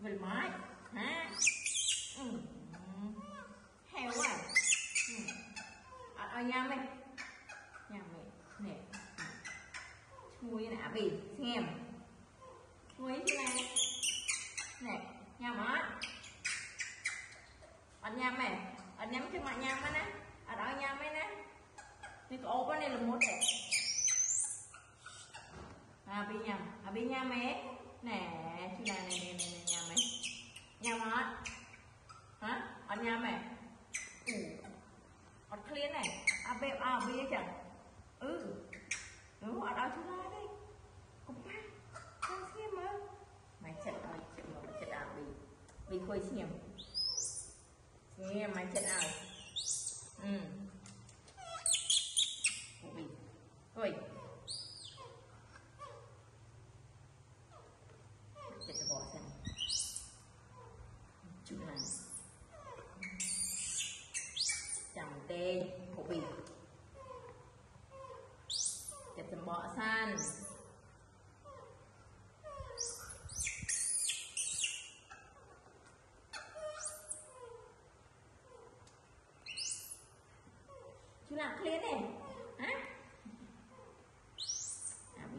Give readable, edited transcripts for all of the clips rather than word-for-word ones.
Vịt mái hả? Heo quá. Ở nhà mày nè mùi nè bì xem mùi thế này nè nhà má ở nhà mày ở nhắm trước mặt nhà mày nè ở đó nhà mày nè thì cổ con này là một đẹp bì nhà mày nè chú này nè nhà mày nhà má hả ở nhà mày ở clean này bì chẳng ở đó chú la đây cũng ba con xem mà mày chết rồi chết à bì khôi xem nghe mày chết à bì khôi chết bỏ xem chú này chẳng tê của bì chặt chầm bọ san chú làm clean này hả bì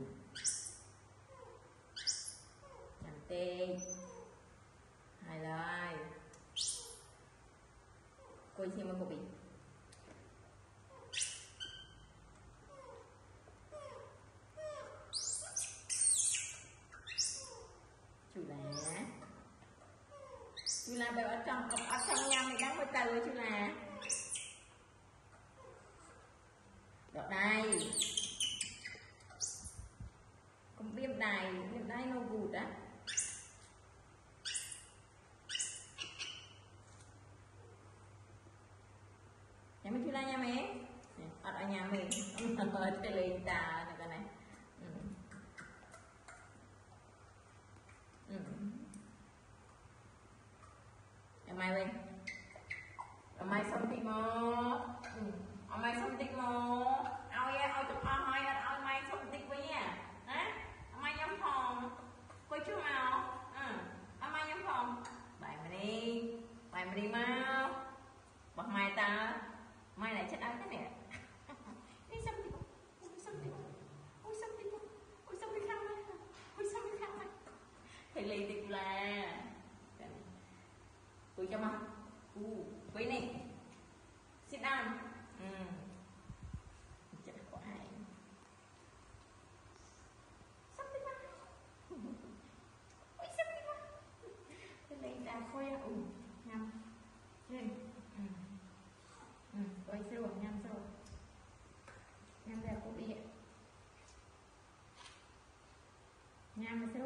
chầm tê hai lời coi xem mà của bì chú là đều ở trong nhà mày đang mới từ chú là đó đây cũng viêm đài nó gùt á nhà mày chú là nhà mày ở nhà mình ở đây lên đà này cái này mày lên mày xong tích mô mày xong tích mô ao chụp hoa hỏi ao mày xong tích với nha hả mày nhóm phòng coi chú màu mày nhóm phòng bài mày đi mau bật mày ta mày lại chết áo thế nè đi xong tích ôi xong tích khăn mày thì lì tích là tôi cho mà với này sit down chết quá hay sắp đi mà ôi sắp đi mà cái này đã khôi nhầm lên ôi rồi nhầm đẹp của bị nhầm mà